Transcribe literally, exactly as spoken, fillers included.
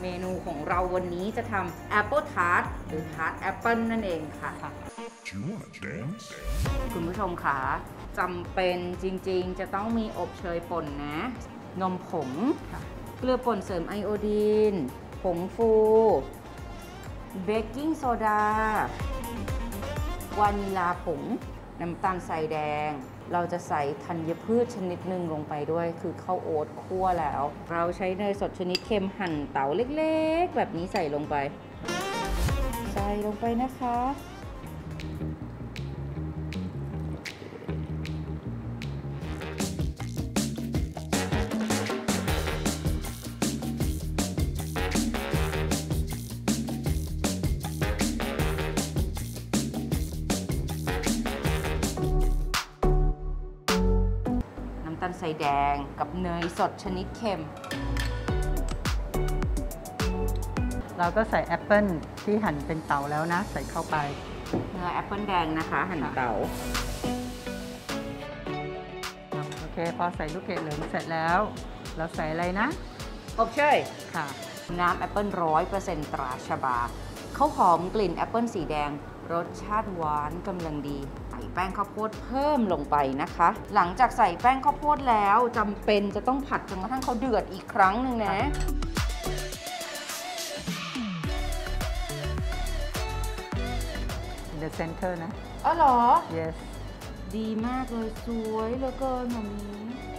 เมนูของเราวันนี้จะทำแอปเปิลทาร์ตหรือทาร์ตแอปเปิลนั่นเองค่ะคุณผู้ชมคะจำเป็นจริงๆจะต้องมีอบเชยป่นนะ นมผงเกลือป่นเสริมไอโอดีนผงฟูเบกกิ้งโซดาวานิลาผงน้ำตาลทรายแดงเราจะใส่ธัญพืชชนิดหนึ่งลงไปด้วยคือข้าวโอ๊ตคั่วแล้วเราใช้เนยสดชนิดเค็มหั่นเต๋าเล็กๆแบบนี้ใส่ลงไปใส่ลงไปนะคะน้ำตาลทรายแดงกับเนยสดชนิดเค็มเราก็ใส่แอปเปิลที่หั่นเป็นเต๋าแล้วนะใส่เข้าไปเนื้อแอปเปิลแดงนะคะหั่นเต๋าโอเคพอใส่ลูกเกดเหลืองเสร็จแล้วเราใส่อะไรนะอบเชยค่ะน้ำแอปเปิลร้อยเปอร์เซ็นต์ตราชบาข้าวหอมกลิ่นแอปเปิลสีแดงรสชาติหวานกำลังดีใส่แป้งข้าวโพดเพิ่มลงไปนะคะหลังจากใส่แป้งข้าวโพดแล้วจำเป็นจะต้องผัดจนกระทั่งเขาเดือดอีกครั้งหนึ่งนะ The center นะอ๋อเหรอ yes ดีมากเลยสวยเหลือเกินแบบนี้